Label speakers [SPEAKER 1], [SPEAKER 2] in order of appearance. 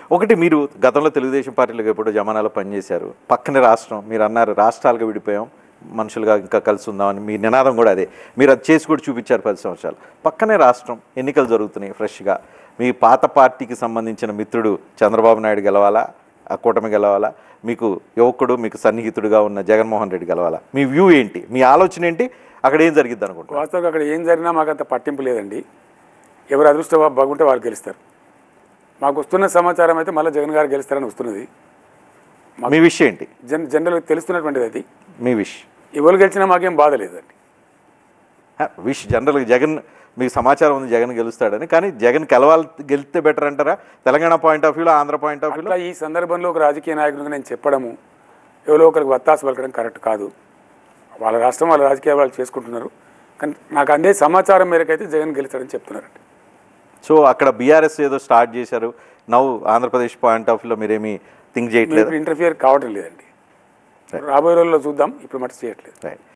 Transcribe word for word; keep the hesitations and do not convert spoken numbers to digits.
[SPEAKER 1] ఒకటి మీరు గతంలో తెలుగుదేశం పార్టీలకు ఎప్పుడో జమానాలో పనిచేశారు. పక్కనే రాష్ట్రం, మీరు అన్నారు రాష్ట్రాలుగా విడిపోయాం, మనుషులుగా ఇంకా కలిసి ఉందామని మీ నినాదం కూడా అదే. మీరు అది చేసి కూడా చూపించారు పది సంవత్సరాలు. పక్కనే రాష్ట్రం, ఎన్నికలు జరుగుతున్నాయి ఫ్రెష్గా. మీ పాత పార్టీకి సంబంధించిన మిత్రుడు చంద్రబాబు నాయుడు గెలవాలా, ఆ కూటమి గెలవాలా, మీకు యువకుడు మీకు సన్నిహితుడుగా ఉన్న జగన్మోహన్ రెడ్డి గెలవాలా? మీ వ్యూ ఏంటి, మీ ఆలోచన ఏంటి, అక్కడ ఏం జరిగిద్ది అనుకుంటున్నారు?
[SPEAKER 2] వాస్తవంగా అక్కడ ఏం జరిగినా మాకు అంత పట్టింపు లేదండి. ఎవరు అదృష్టం బాగుంటే వాళ్ళు గెలుస్తారు. మాకు వస్తున్న సమాచారం అయితే మళ్ళీ జగన్ గారు గెలుస్తారని వస్తున్నది.
[SPEAKER 1] మీ విషయం ఏంటి?
[SPEAKER 2] జన్ జనరల్గా తెలుస్తున్నటువంటిది అది.
[SPEAKER 1] మీ విష్
[SPEAKER 2] ఎవరు గెలిచినా మాకేం బాధ లేదండి.
[SPEAKER 1] విష్ జనరల్గా జగన్ మీకు సమాచారం ఉంది జగన్ గెలుస్తాడని, కానీ జగన్ గెలవాలి, గెలిస్తే బెటర్ అంటారా తెలంగాణ పాయింట్ ఆఫ్ వ్యూలో, ఆంధ్ర పాయింట్ ఆఫ్ వ్యూలో?
[SPEAKER 2] ఈ సందర్భంలో ఒక రాజకీయ నాయకుడిగా నేను చెప్పడము, ఎవరో ఒకరికి వత్తాసు పలకడం కరెక్ట్ కాదు. వాళ్ళ రాష్ట్రం వాళ్ళ రాజకీయాలు వాళ్ళు చేసుకుంటున్నారు. కానీ నాకు అందే సమాచారం మేరకు అయితే జగన్ గెలుస్తాడని చెప్తున్నారండి.
[SPEAKER 1] సో అక్కడ బీఆర్ఎస్ ఏదో స్టార్ట్ చేశారు, నవ్వు ఆంధ్రప్రదేశ్ పాయింట్ ఆఫ్ వ్యూలో మీరేమి థింక్ చేయట్లేదు?
[SPEAKER 2] ఇంటర్ఫియర్ కావడం లేదండి. రాబోయే రోజుల్లో చూద్దాం, ఇప్పుడు మటు చేయట్లేదు.
[SPEAKER 1] రైట్.